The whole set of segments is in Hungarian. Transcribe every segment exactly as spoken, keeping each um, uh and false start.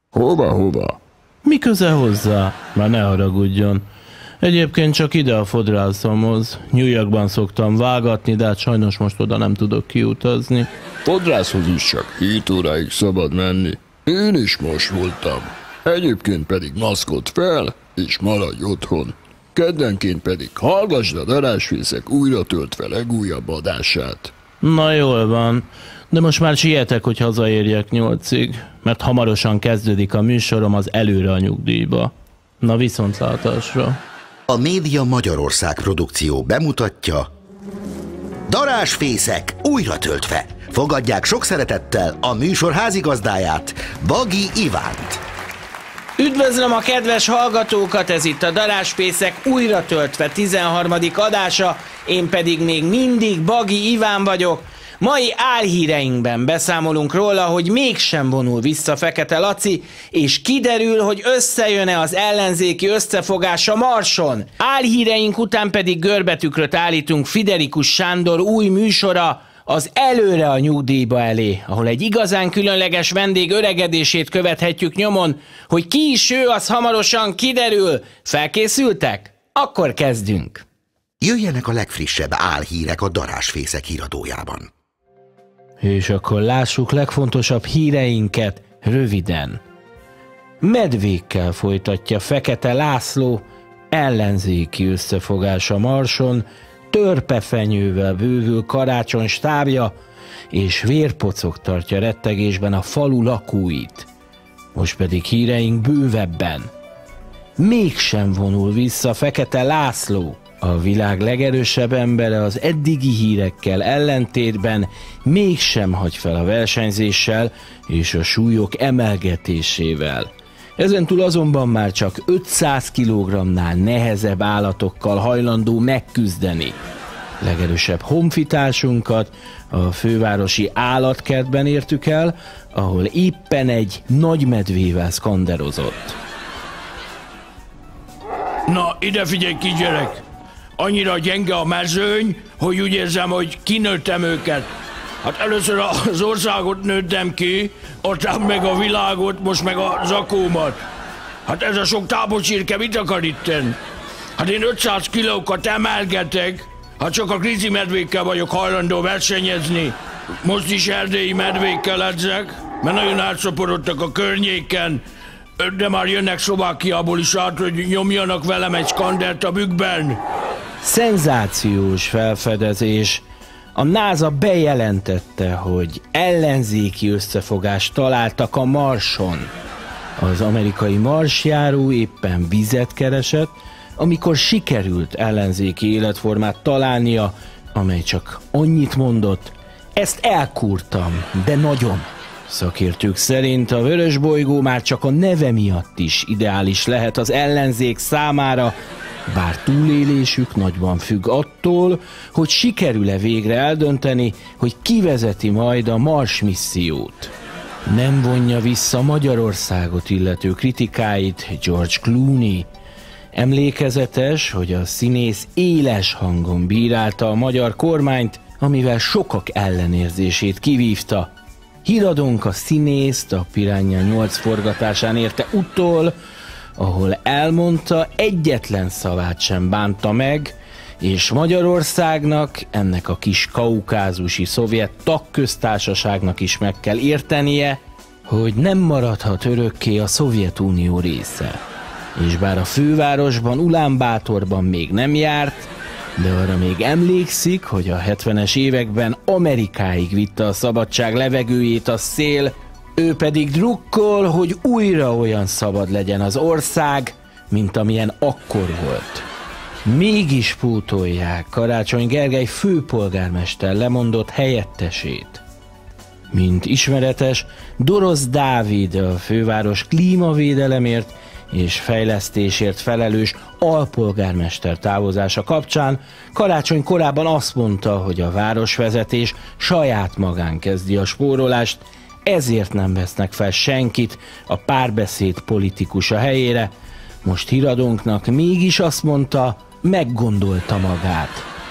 Hova, hova? Mi köze hozzá? Már ne haragudjon. Egyébként csak ide a fodrászomhoz. New Yorkban szoktam vágatni, de hát sajnos most oda nem tudok kiutazni. Fodrászhoz is csak hét óráig szabad menni. Én is most voltam. Egyébként pedig maszkot fel, és maradj otthon. Keddenként pedig hallgasd a Darásfészek újra töltve legújabb adását. Na jól van, de most már sietek, hogy hazaérjek nyolcig, mert hamarosan kezdődik a műsorom az Előre a nyugdíjba. Na viszontlátásra. A Média Magyarország produkció bemutatja Darásfészek újra töltve. Fogadják sok szeretettel a műsor házigazdáját, Bagi Ivánt. Üdvözlöm a kedves hallgatókat, ez itt a Darásfészek újra töltve tizenharmadik adása, én pedig még mindig Bagi Iván vagyok. Mai álhíreinkben beszámolunk róla, hogy mégsem vonul vissza Fekete Laci, és kiderül, hogy összejön-e az ellenzéki összefogás a Marson. Álhíreink után pedig görbetükröt állítunk Fiderikus Sándor új műsora, az Előre a nyugdíjba elé, ahol egy igazán különleges vendég öregedését követhetjük nyomon. Hogy ki is ő, az hamarosan kiderül. Felkészültek? Akkor kezdünk. Jöjjenek a legfrissebb álhírek a Darásfészek híradójában. És akkor lássuk legfontosabb híreinket röviden. Medvékkel folytatja Fekete László ellenzéki összefogás a Marson, törpefenyővel bővül Karácsony stábja, és vérpocok tartja rettegésben a falu lakóit. Most pedig híreink bővebben. Mégsem vonul vissza Fekete László. A világ legerősebb embere az eddigi hírekkel ellentétben mégsem hagy fel a versenyzéssel és a súlyok emelgetésével. Ezentúl azonban már csak ötszáz kilogrammnál nehezebb állatokkal hajlandó megküzdeni. Legerősebb honfitársunkat a fővárosi állatkertben értük el, ahol éppen egy nagy medvével szkanderozott. Na, ide figyelj ki, gyerek! Annyira gyenge a mezőny, hogy úgy érzem, hogy kinőttem őket. Hát először az országot nőttem ki, aztán meg a világot, most meg a zakómat. Hát ez a sok táborcsirke mit akar itten? Hát én ötszáz kilókat emelgetek, hát csak a grizzly medvékkel vagyok hajlandó versenyezni. Most is erdélyi medvékkel edzek, mert nagyon átszaporodtak a környéken, de már jönnek Szlovákiából is át, hogy nyomjanak velem egy skandert a bükkben. Szenzációs felfedezés. A NASA bejelentette, hogy ellenzéki összefogást találtak a Marson. Az amerikai marsjáró éppen vizet keresett, amikor sikerült ellenzéki életformát találnia, amely csak annyit mondott: ezt elkúrtam, de nagyon. Szakértők szerint a vörösbolygó már csak a neve miatt is ideális lehet az ellenzék számára, bár túlélésük nagyban függ attól, hogy sikerül-e végre eldönteni, hogy ki vezeti majd a Mars missziót. Nem vonja vissza Magyarországot illető kritikáit George Clooney. Emlékezetes, hogy a színész éles hangon bírálta a magyar kormányt, amivel sokak ellenérzését kivívta. Híradónk a színészt a Piranha nyolc forgatásán érte utol, ahol elmondta, egyetlen szavát sem bánta meg, és Magyarországnak, ennek a kis kaukázusi szovjet tagköztársaságnak is meg kell értenie, hogy nem maradhat örökké a Szovjetunió része. És bár a fővárosban, Ulánbátorban még nem járt, de arra még emlékszik, hogy a hetvenes években Amerikáig vitte a szabadság levegőjét a szél, ő pedig drukkol, hogy újra olyan szabad legyen az ország, mint amilyen akkor volt. Mégis pótolják Karácsony Gergely főpolgármester lemondott helyettesét. Mint ismeretes, Dorosz Dávid a főváros klímavédelemért és fejlesztésért felelős alpolgármester távozása kapcsán Karácsony korábban azt mondta, hogy a városvezetés saját magán kezdi a spórolást, ezért nem vesznek fel senkit a párbeszéd politikusa helyére. Most híradónknak mégis azt mondta, meggondolta magát.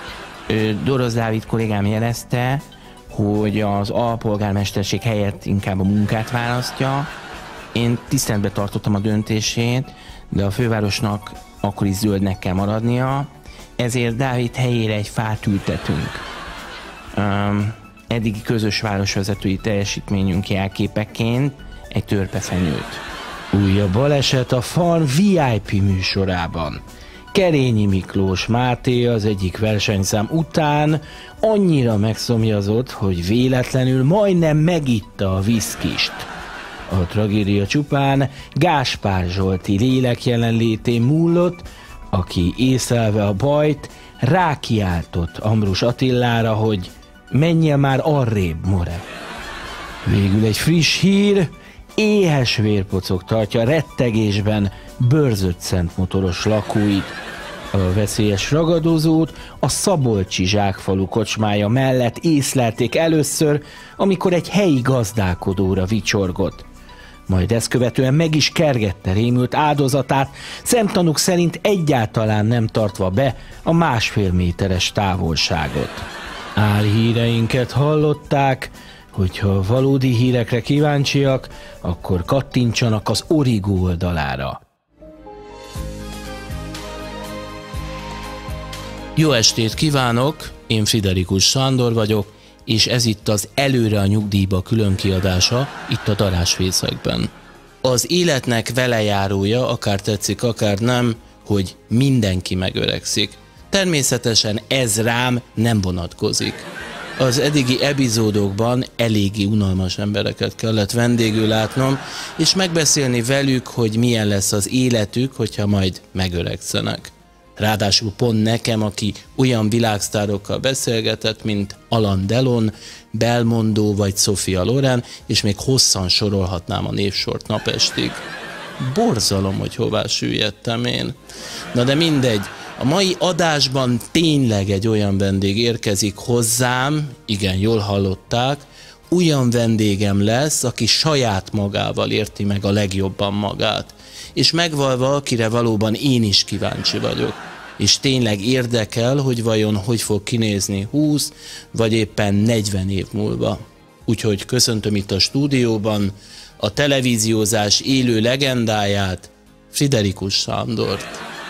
Dorosz Dávid kollégám jelezte, hogy az alpolgármesterség helyett inkább a munkát választja, Én tiszteletbe tartottam a döntését, de a fővárosnak akkor is zöldnek kell maradnia, ezért Dávid helyére egy fát ültetünk. Um, eddigi közös városvezetői teljesítményünk jelképeként egy törpefenyőt. Újabb baleset a Farm vé i pé műsorában. Kerényi Miklós Máté az egyik versenyszám után annyira megszomjazott, hogy véletlenül majdnem megitta a viszkist. A tragédia csupán Gáspár Zsolti lélek jelenlétén múlott, aki észlelve a bajt rákiáltott Ambrus Attilára, hogy menjél már arrébb, more. Végül egy friss hír, éhes vérpocok tartja rettegésben Bőrzöccent motoros lakóit. A veszélyes ragadozót a Szabolcsi Zsákfalu kocsmája mellett észlelték először, amikor egy helyi gazdálkodóra vicsorgott. Majd ezt követően meg is kergette rémült áldozatát, szemtanúk szerint egyáltalán nem tartva be a másfél méteres távolságot. Álhíreinket hallották, hogyha valódi hírekre kíváncsiak, akkor kattintsanak az Origo oldalára. Jó estét kívánok, én Friderikus Sándor vagyok, és ez itt az Előre a nyugdíjba különkiadása, itt a Darásfészekben. Az életnek velejárója, akár tetszik, akár nem, hogy mindenki megöregszik. Természetesen ez rám nem vonatkozik. Az eddigi epizódokban eléggé unalmas embereket kellett vendégül látnom, és megbeszélni velük, hogy milyen lesz az életük, hogyha majd megöregszenek. Ráadásul pont nekem, aki olyan világsztárokkal beszélgetett, mint Alain Delon, Belmondo vagy Sophia Loren, és még hosszan sorolhatnám a névsort napestig. Borzalom, hogy hová süllyedtem én. Na de mindegy, a mai adásban tényleg egy olyan vendég érkezik hozzám, igen, jól hallották, olyan vendégem lesz, aki saját magával érti meg a legjobban magát. És megvalva, akire valóban én is kíváncsi vagyok. És tényleg érdekel, hogy vajon hogy fog kinézni húsz vagy éppen negyven év múlva. Úgyhogy köszöntöm itt a stúdióban a televíziózás élő legendáját, Friderikus Sándort.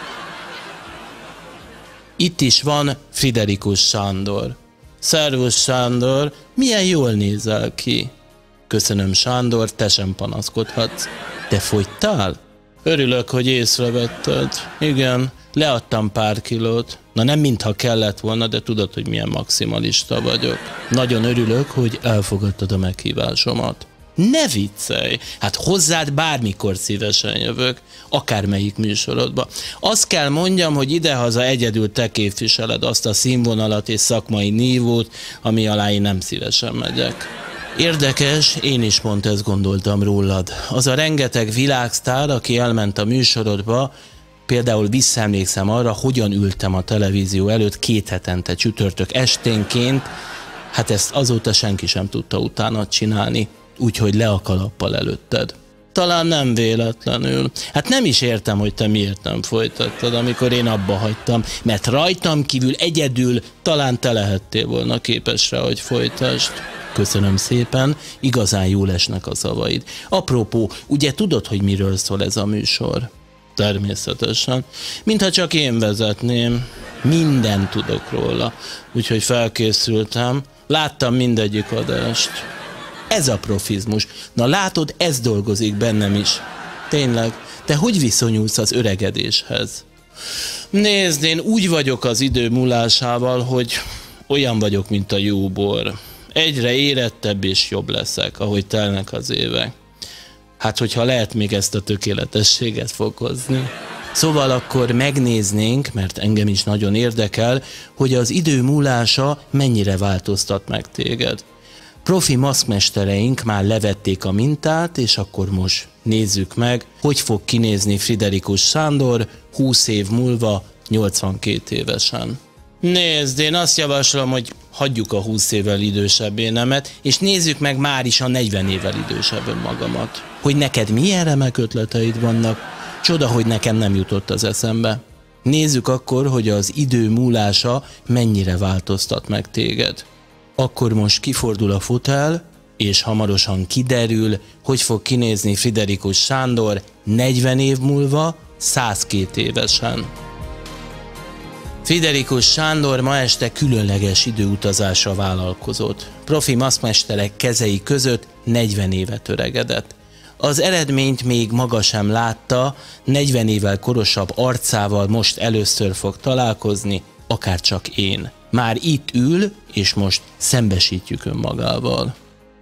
Itt is van Friderikus Sándor. Szervusz Sándor, milyen jól nézel ki. Köszönöm Sándor, te sem panaszkodhatsz. Te fogytál? Örülök, hogy észrevetted. Igen, leadtam pár kilót. Na nem mintha kellett volna, de tudod, hogy milyen maximalista vagyok. Nagyon örülök, hogy elfogadtad a meghívásomat. Ne viccelj! Hát hozzád bármikor szívesen jövök, akármelyik műsorodba. Azt kell mondjam, hogy idehaza egyedül te képviseled azt a színvonalat és szakmai nívót, ami alá én nem szívesen megyek. Érdekes, én is pont ezt gondoltam rólad. Az a rengeteg világsztár, aki elment a műsorodba, például visszaemlékszem arra, hogyan ültem a televízió előtt két hetente csütörtök esténként, hát ezt azóta senki sem tudta utána csinálni, úgyhogy le a kalappal előtted. Talán nem véletlenül. Hát nem is értem, hogy te miért nem folytattad, amikor én abba hagytam, mert rajtam kívül egyedül talán te lehettél volna képes rá, hogy folytasd. Köszönöm szépen, igazán jól esnek a szavaid. Apropó, ugye tudod, hogy miről szól ez a műsor? Természetesen. Mintha csak én vezetném. Mindent tudok róla. Úgyhogy felkészültem. Láttam mindegyik adást. Ez a profizmus. Na látod, ez dolgozik bennem is. Tényleg, te hogy viszonyulsz az öregedéshez? Nézd, én úgy vagyok az idő múlásával, hogy olyan vagyok, mint a jó bor. Egyre érettebb és jobb leszek, ahogy telnek az évek. Hát, hogyha lehet még ezt a tökéletességet fokozni. Szóval akkor megnéznénk, mert engem is nagyon érdekel, hogy az idő múlása mennyire változtat meg téged. Profi maszkmestereink már levették a mintát, és akkor most nézzük meg, hogy fog kinézni Friderikus Sándor húsz év múlva, nyolcvankét évesen. Nézd, én azt javaslom, hogy hagyjuk a húsz évvel idősebb énemet, és nézzük meg már is a negyven évvel idősebb önmagamat. Hogy neked milyen remek ötleteid vannak, csoda, hogy nekem nem jutott az eszembe. Nézzük akkor, hogy az idő múlása mennyire változtat meg téged. Akkor most kifordul a fotel, és hamarosan kiderül, hogy fog kinézni Friderikus Sándor negyven év múlva, százkét évesen. Friderikus Sándor ma este különleges időutazásra vállalkozott. Profi maszkmesterek kezei között negyven évet öregedett. Az eredményt még maga sem látta, negyven évvel korosabb arcával most először fog találkozni, akárcsak én. Már itt ül, és most szembesítjük önmagával.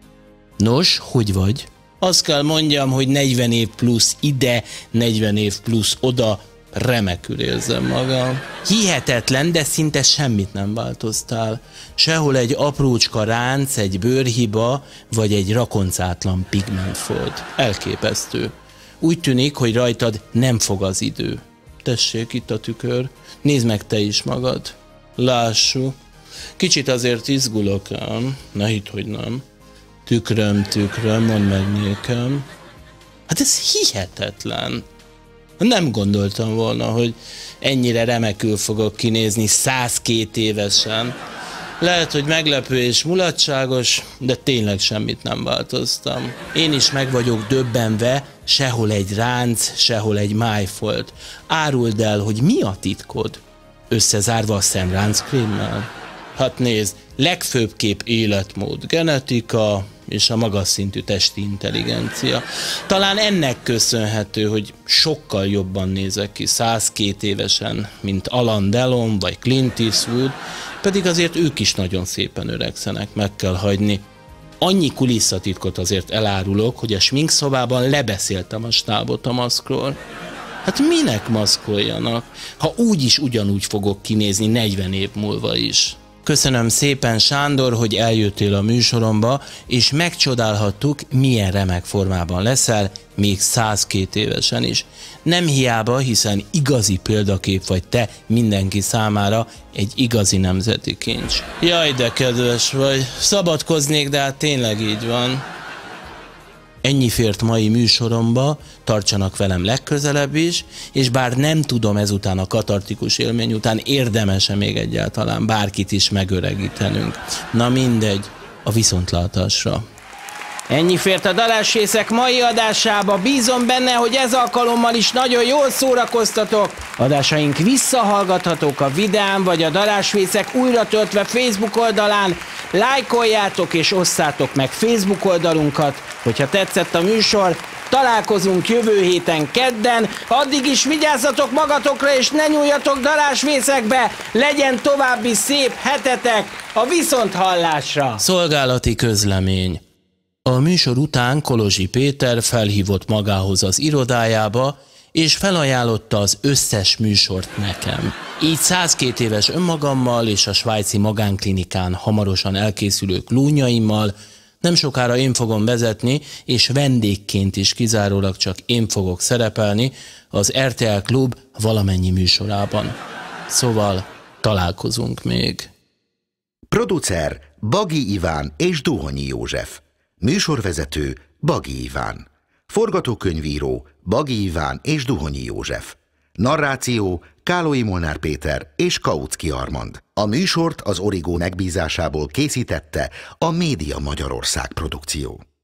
Nos, hogy vagy? Azt kell mondjam, hogy negyven év plusz ide, negyven év plusz oda, remekül érzem magam. Hihetetlen, de szinte semmit nem változtál. Sehol egy aprócska ránc, egy bőrhiba, vagy egy rakoncátlan pigmentfold. Elképesztő. Úgy tűnik, hogy rajtad nem fog az idő. Tessék, itt a tükör. Nézd meg te is magad. Lássuk. Kicsit azért izgulok ám. Ne hidd, hogy nem. Tükröm, tükröm, mondd meg nékem. Hát ez hihetetlen. Nem gondoltam volna, hogy ennyire remekül fogok kinézni százkét évesen. Lehet, hogy meglepő és mulatságos, de tényleg semmit nem változtam. Én is meg vagyok döbbenve, sehol egy ránc, sehol egy májfolt. Áruld el, hogy mi a titkod? Összezárva a szemránckrémmel? Hát nézd, legfőbbképp életmód, genetika és a magas szintű testi intelligencia. Talán ennek köszönhető, hogy sokkal jobban nézek ki százkét évesen, mint Alain Delon vagy Clint Eastwood, pedig azért ők is nagyon szépen öregszenek, meg kell hagyni. Annyi kulisszatitkot azért elárulok, hogy a sminkszobában lebeszéltem a stábot a maszkról. Hát minek maszkoljanak, ha úgyis ugyanúgy fogok kinézni negyven év múlva is. Köszönöm szépen, Sándor, hogy eljöttél a műsoromba, és megcsodálhattuk, milyen remek formában leszel, még százkét évesen is. Nem hiába, hiszen igazi példakép vagy te mindenki számára, egy igazi nemzeti kincs. Jaj, de kedves vagy, szabadkoznék, de hát tényleg így van. Ennyi fért mai műsoromba, tartsanak velem legközelebb is, és bár nem tudom ezután a katartikus élmény után érdemes-e még egyáltalán bárkit is megöregítenünk. Na mindegy, a viszontlátásra. Ennyi fért a Darásfészek mai adásába, bízom benne, hogy ez alkalommal is nagyon jól szórakoztatok. Adásaink visszahallgathatók a videán vagy a Darásfészek újra töltve Facebook oldalán. Lájkoljátok és osszátok meg Facebook oldalunkat, hogyha tetszett a műsor. Találkozunk jövő héten kedden, addig is vigyázzatok magatokra és ne nyúljatok darásfészekbe, legyen további szép hetetek a viszonthallásra! Szolgálati közlemény. A műsor után Kolozsi Péter felhívott magához az irodájába, és felajánlotta az összes műsort nekem. Így százkét éves önmagammal és a svájci magánklinikán hamarosan elkészülő klónjaimmal nem sokára én fogom vezetni, és vendégként is kizárólag csak én fogok szerepelni az er té el Klub valamennyi műsorában. Szóval találkozunk még. Producer Bagi Iván és Duhonyi József. Műsorvezető Bagi Iván. Forgatókönyvíró Bagi Iván és Duhonyi József. Narráció Kálói Molnár Péter és Kautsky Armand. A műsort az Origo megbízásából készítette a Média Magyarország produkció.